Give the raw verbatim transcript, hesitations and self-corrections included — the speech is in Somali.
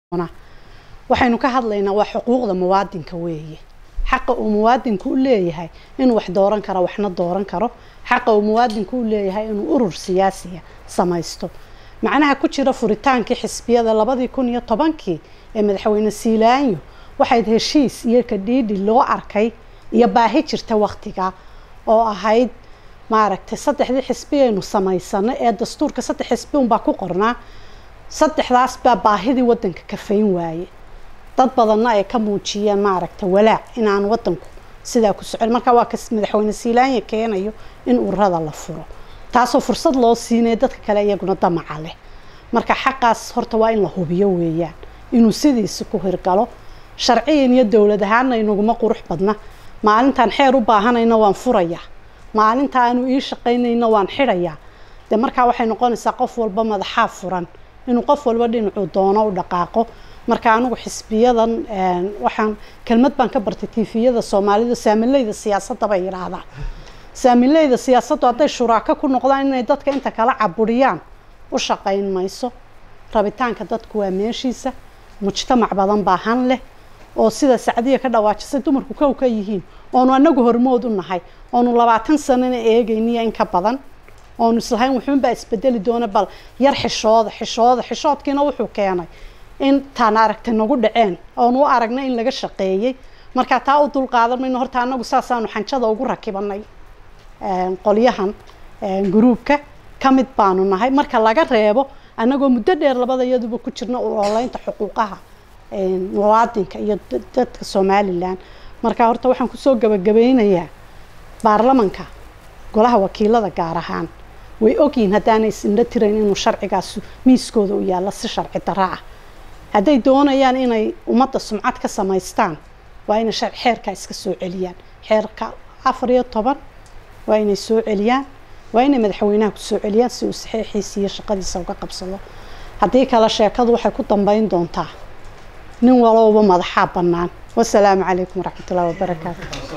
waxaynu ka hadlaynaa waa xuquuqda muwaadinka weeye xaqa uu muwaadinku u leeyahay inuu wax dooran karo waxna dooran karo xaqa uu muwaadinku u leeyahay inuu urur siyaasiya samaysto macnaha ku jira furitaankii xisbiyada labadii kun iyo tobankii ee madaxweyne Siilaanyo waxay heshiis iyo kadhiidhi loo arkay iyo baahi jirta waqtiga oo ahayd maaragtay saddexdii xisbi aynu samaysanay ee dastuurka saddex xisbi un baa ku qornaa saddexdaas baa baahidii wadanka ka fayn waaye dad badanna ay ka muujiyeen maaragtay walaac inaan wadanku sidaa ku socon marka waa ka madaxweyne Siilaanyo keenayo in ururada la furo taasoo fursad loo siinay dadka kale iyaguna damaca leh marka xaqaas horta waa in la hubiyo weeyaan inuu sidiisa ku hirgalo sharciyan iyo dawlad ahaan inaguma qurux badna maalintan xeer u baahanayna waan furayaa maalinta aanu ii shaqaynayna waan xirayaa de marka waxay noqonaysaa qof walba madaxa furan inuu qof walba dhinacu doono u dhaqaaqo marka anigu xisbiyadan waxaan kelmad baan ka bartay tifiyada Soomaalida saamileyda siyaasadda bay yiraahdaan saamileyda siyaasaddu haday shuraaka ku noqdaan inay dadka inta kala caburiyaan u shaqayn mayso rabitaanka dadku waa meeshiisa mujtamac badan baahan leh oo sida Sacdiya ka dhawaajisay dumarku ka ka yihiin oo anagu hormood u nahay oo labaatan sano eegayniya in ka badan oo islahayn wuxuu baa isbedeli doona bal yar xishooda xishooda xishoodkiina wuxuu keenay in taan aragtay nagu dhaceen oo nu aragnay in laga shaqeeyay marka taa u dul qaadan mayno horta anagu saasaanu xanjada ugu rakibanay een qoliyahan een groupka kamid baanu nahay marka laga reebo anagoo muddo dheer labada iyaduba ku jirna ololeynta xuquuqaha een muwaadinka iyo dadka Soomaaliland marka horta waxaan ku soo gabagabeynayaa baarlamaanka golaha wakiilada gaar ahaan way ogyiin hadaanay isna tireen inuu sharcigaas miiskooda u yaala si sharci darro ah haday doonayaan inay ummadda sumcad ka samaystaan waa inay sharci xeerka iska soo celiyaan xeerka afar iyo toban waa inay soo celiyaan waa inay madaxweynaha ku soo celiyaan si uu saxiixiisa iyo shaqadiisa uga qabsado hadii kala sheekadu waxay ku dambeyn doontaa nin walba madaxa banaan wassalaamu calaykum waraxmatullaahi wabarakaatuh